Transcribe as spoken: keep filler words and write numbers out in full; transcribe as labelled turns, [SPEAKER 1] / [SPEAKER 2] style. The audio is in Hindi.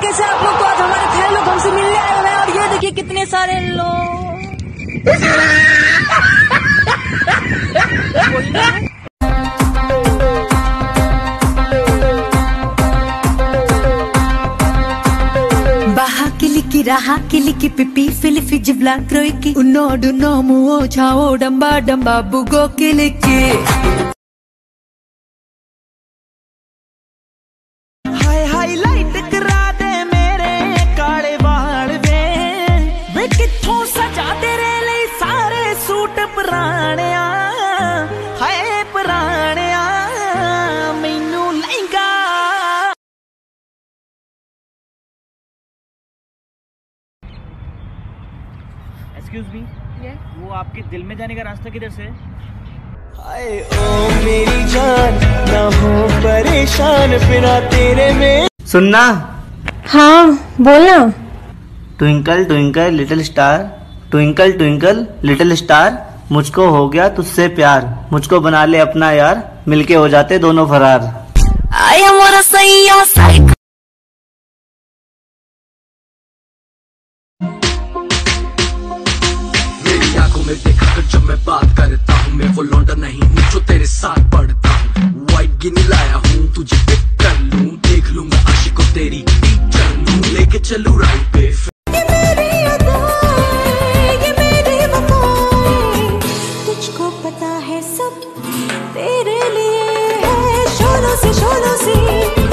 [SPEAKER 1] कैसे आप लोग? तो आज हमारे थे लोग हमसे मिलने आए हुए हैं और ये देखिए कितने सारे लोग। Baha kiliki raha kiliki pipi filifi jibla kroiki unodu nomu o chao damba damba bugo kiliki. हाय हाईलाइट करा दे मेरे काले वाल वे वे किथों सजा तेरे लिए सारे सूट पुराणिया हाय पुराणिया मैनू लहंगा।
[SPEAKER 2] एक्सक्यूज मी, वो आपके दिल में जाने का रास्ता किधर से?
[SPEAKER 3] हाय ओ मेरी जान ना हो परेशान बिना तेरे में।
[SPEAKER 4] सुनना।
[SPEAKER 5] हाँ बोलना।
[SPEAKER 4] Twinkle twinkle little star, twinkle twinkle little star, मुझको हो गया तुझसे प्यार, मुझको बना ले अपना यार, मिलके हो जाते दोनों फरार।
[SPEAKER 1] आया मोरा सैया साइक
[SPEAKER 6] मेरी आंखों में देखा कर जब मैं बात करता हूँ, मैं वो लौंडा नहीं हूँ जो तेरे साथ पढ़ता हूँ। वाइट गिनी लाया हूँ तुझे पिक कर लूँ, देख लूंगा आशिक को तेरी टीचर लूँ, लेके चलूँ राइट पे।
[SPEAKER 1] ये मेरी अदाएं, ये मेरी वफाएं, तुझको पता है सब तेरे लिए है, शोलों से शोलों से